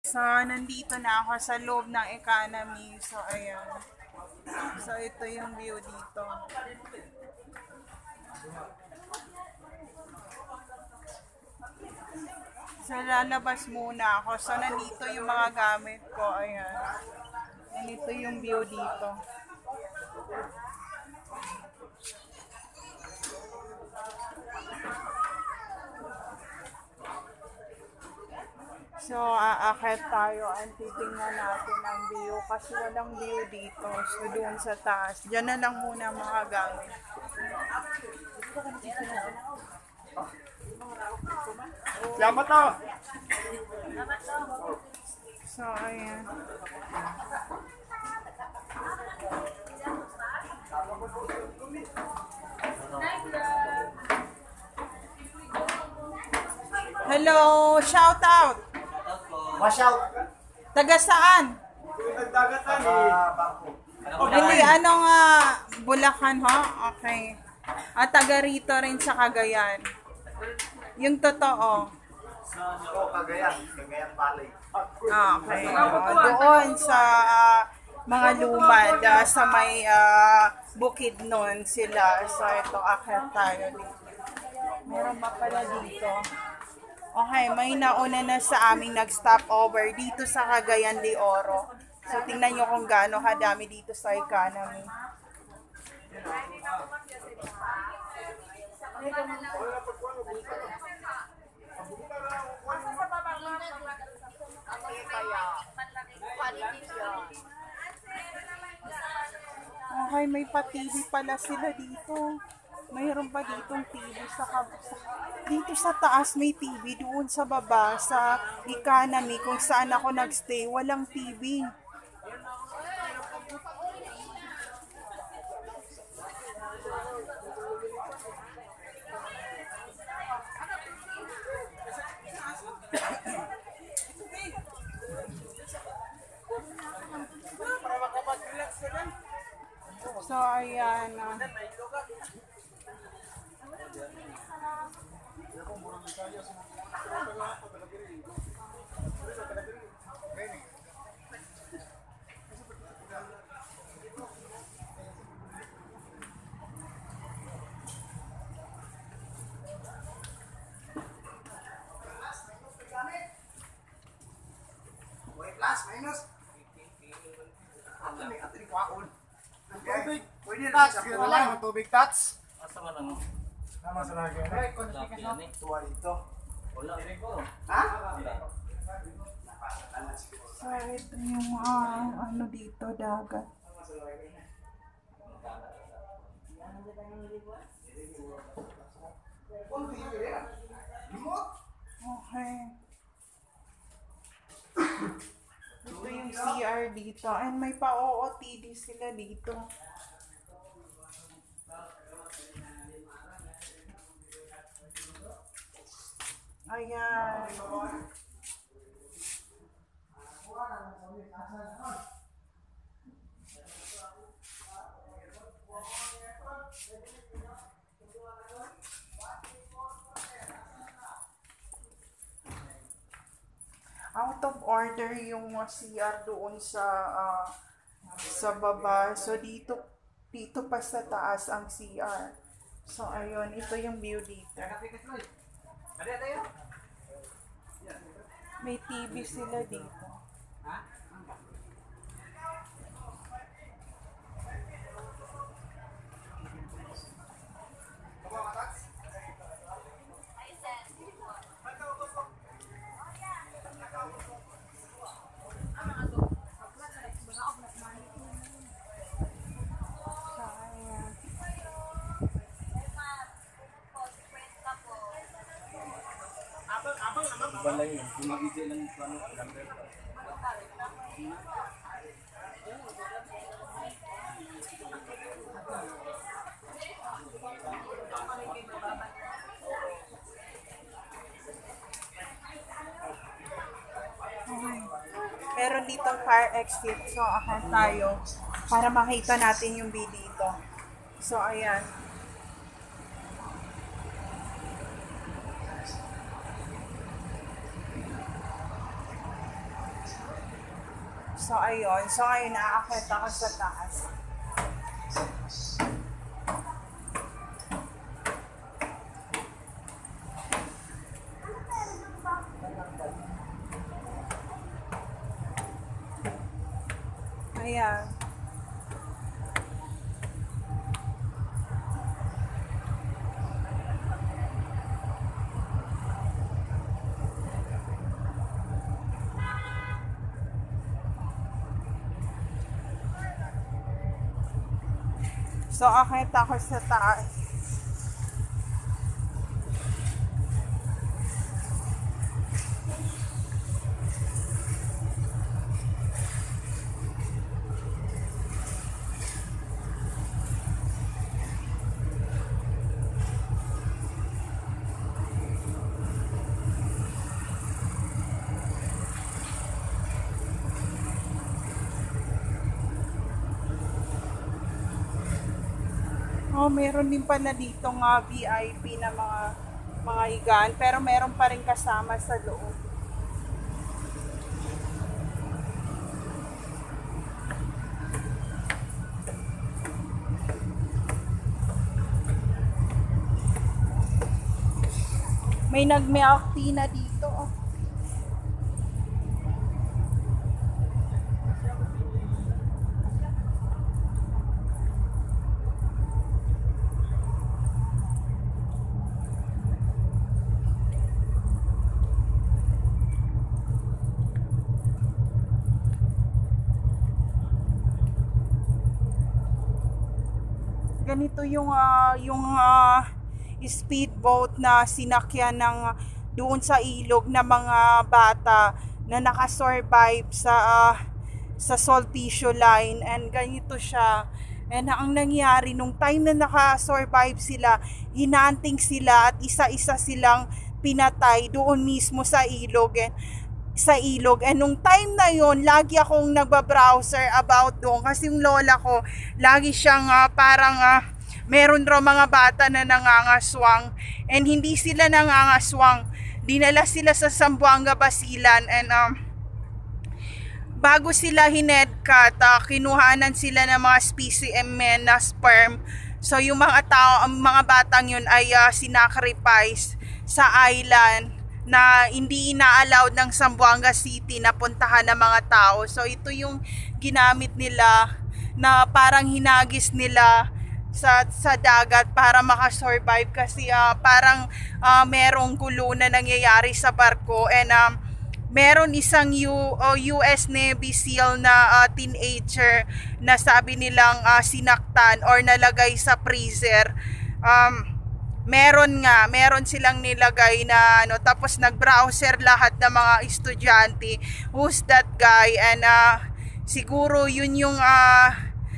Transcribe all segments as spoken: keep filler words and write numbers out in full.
So, nandito na ako sa loob ng economy. So, ayan. So, ito yung view dito. So, lalabas muna ako. So, nandito yung mga gamit ko. Ayan. Nandito yung view dito. So, aakyat tayo at titingnan natin ang view kasi walang view dito. So, doon sa taas. Diyan na lang muna mga gamit. Salamat to! So, ayan. Hello! Shout out! Wash out! Taga saan? Nagdagatan eh. Hindi, anong uh, Bulacan ho? Okay. At taga rito rin sa Cagayan. Yung totoo. Oo, Cagayan. Cagayan Valley. Ah, okay. Uh, doon sa uh, mga lumad, uh, sa may uh, bukid nun sila. So, ito, akyat tayo dito. Meron pa pala dito. Okay, may nauna na sa aming nag-stop over dito sa Cagayan de Oro. So, tingnan nyo kung gaano kadami dito sa economy. Okay, may pa-T V pala sila dito. Mayroon pa ditong T V sa, sa dito sa taas may T V, doon sa baba sa economy kung saan ako nagstay walang T V. So ayan. Uh, Plus, minus. Ato ni ato ni kwaon. Tubig. Pwede na sa wala ng tubig tats. Asa man ang Nama sa lagi. Right, qualification. Tuwa dito. wala ko. Ha? so ito yung uh, ano dito dagat. Okay. Ito yung C R dito. And may pa-O O T D sila dito. Ayan. Out of order yung C R doon sa uh, sa baba. So dito dito pa sa taas ang C R. So ayun, ito yung view dito. May T V sila dito. So, ayan. Balay yun. Gumagigil lang yung plano. Number. Meron ditong fire exit. So, akan tayo para makita natin yung view dito. So, ayan. So, ayun. So, ayun, naaakit ako sa taas. Ayan. So, akit ako sa taas. Oh, meron din pala dito nga V I P na mga mga higaan, pero meron pa rin kasama sa loob. May nag-milk tea na dito. Oh. Ganito yung uh, yung uh, speedboat na sinakyan ng uh, doon sa ilog na mga bata na nakasurvive sa uh, sa Sulpicio Line, and ganito siya. And ang nangyari nung time na nakasurvive sila, hinanting sila at isa-isa silang pinatay doon mismo sa ilog. And sa ilog. And nung time na yon, lagi akong nagba-browser about doon kasi yung lola ko, lagi siyang uh, parang uh, meron raw mga bata na nangangaswang, and hindi sila nangangaswang. Dinala sila sa Zamboanga Basilan, and um, bago sila hinedcut, uh, kinuhanan sila ng mga specimen na sperm. So yung mga tao, ang mga batang yun ay uh, sinacrifice sa island na hindi ina-allowed ng Zamboanga City na puntahan ng mga tao. So ito yung ginamit nila na parang hinagis nila sa sa dagat para makasurvive kasi uh, parang uh, merong gulo na nangyayari sa barko, and um, meron isang U, uh, U S Navy SEAL na uh, teenager na sabi nilang uh, sinaktan or nalagay sa freezer. Um, meron nga, meron silang nilagay na ano, tapos nag-browser lahat ng mga estudyante, who's that guy, and uh, siguro yun yung uh,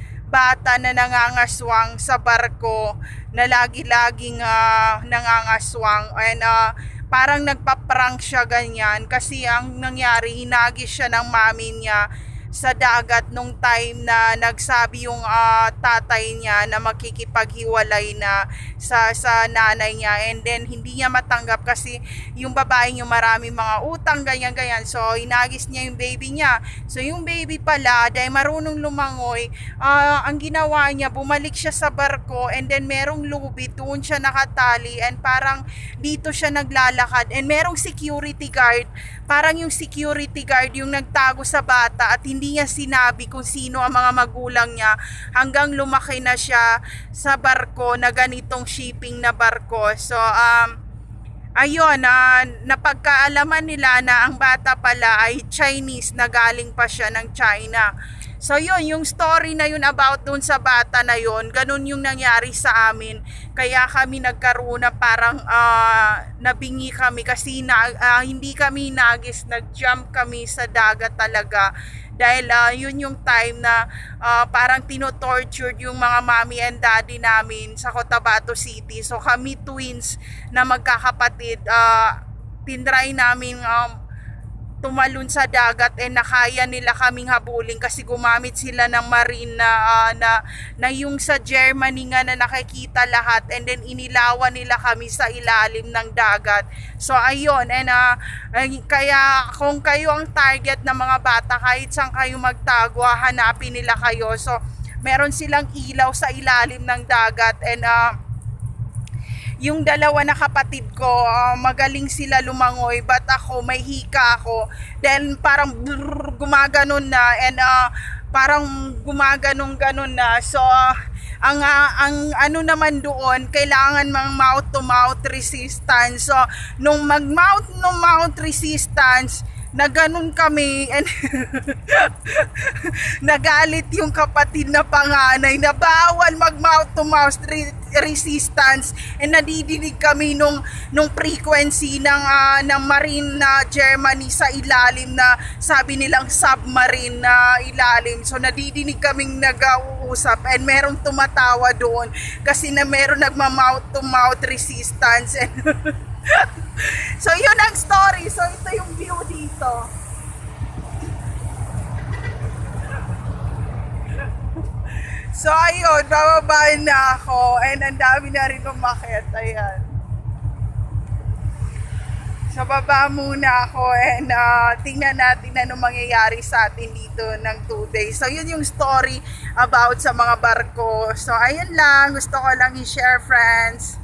bata na nangangaswang sa barko, na lagi-laging uh, nangangaswang, and uh, parang nagpa-prank siya ganyan kasi ang nangyari, hinagis siya ng mami niya sa dagat nung time na nagsabi yung uh, tatay niya na makikipaghiwalay na sa sa nanay niya, and then hindi niya matanggap kasi yung babae niya marami mga utang ganyan ganyan, so inagis niya yung baby niya. So yung baby pala, dahil marunong lumangoy, uh, ang ginawa niya, bumalik siya sa barko, and then merong lubid, doon siya nakatali, and parang dito siya naglalakad, and merong security guard, parang yung security guard yung nagtago sa bata at hindi hindi niya sinabi kung sino ang mga magulang niya hanggang lumaki na siya sa barko na ganitong shipping na barko. So um ayun, uh, napagkaalaman nila na ang bata pala ay Chinese, na galing pa siya ng China. So yun, yung story na yun about dun sa bata na yun, ganun yung nangyari sa amin. Kaya kami nagkaroon na parang uh, nabingi kami kasi na, uh, hindi kami nagis, nag-jump kami sa dagat talaga. Dahil uh, yun yung time na uh, parang tinotortured yung mga mommy and daddy namin sa Cotabato City. So kami twins na magkakapatid, uh, tinry namin um, tumalon sa dagat and nakaya nila kaming habulin kasi gumamit sila ng marine na, uh, na, na yung sa Germany nga na nakikita lahat, and then inilawan nila kami sa ilalim ng dagat. So ayun, and uh, kaya kung kayo ang target ng mga bata, kahit saan kayo magtago, hanapin nila kayo. So meron silang ilaw sa ilalim ng dagat, and uh, yung dalawa na kapatid ko, uh, magaling sila lumangoy, but ako may hika ako, then parang brrr, gumaganon na, and uh, parang gumaganon ganon na. So uh, ang uh, ang ano naman doon, kailangan mang mouth to mouth resistance. So nung mag mouth to mouth resistance na ganun kami, and nagalit yung kapatid na panganay na bawal mag mouth to mouth resistance, and nadidinig kami nung nung frequency ng uh, ng marine na Germany sa ilalim, na sabi nilang submarine na ilalim. So nadidinig kaming nag-uusap, and merong tumatawa doon kasi na meron nagma mouth to mouth resistance. And so yun ang story. So ito yung view dito. So ayun, bababain na ako, and ang dami na rin umakyat. Ayan. So baba muna ako, and uh, tingnan natin ano mangyayari sa atin dito ng two days. So yun yung story about sa mga barko. So ayun lang, gusto ko lang i-share, friends.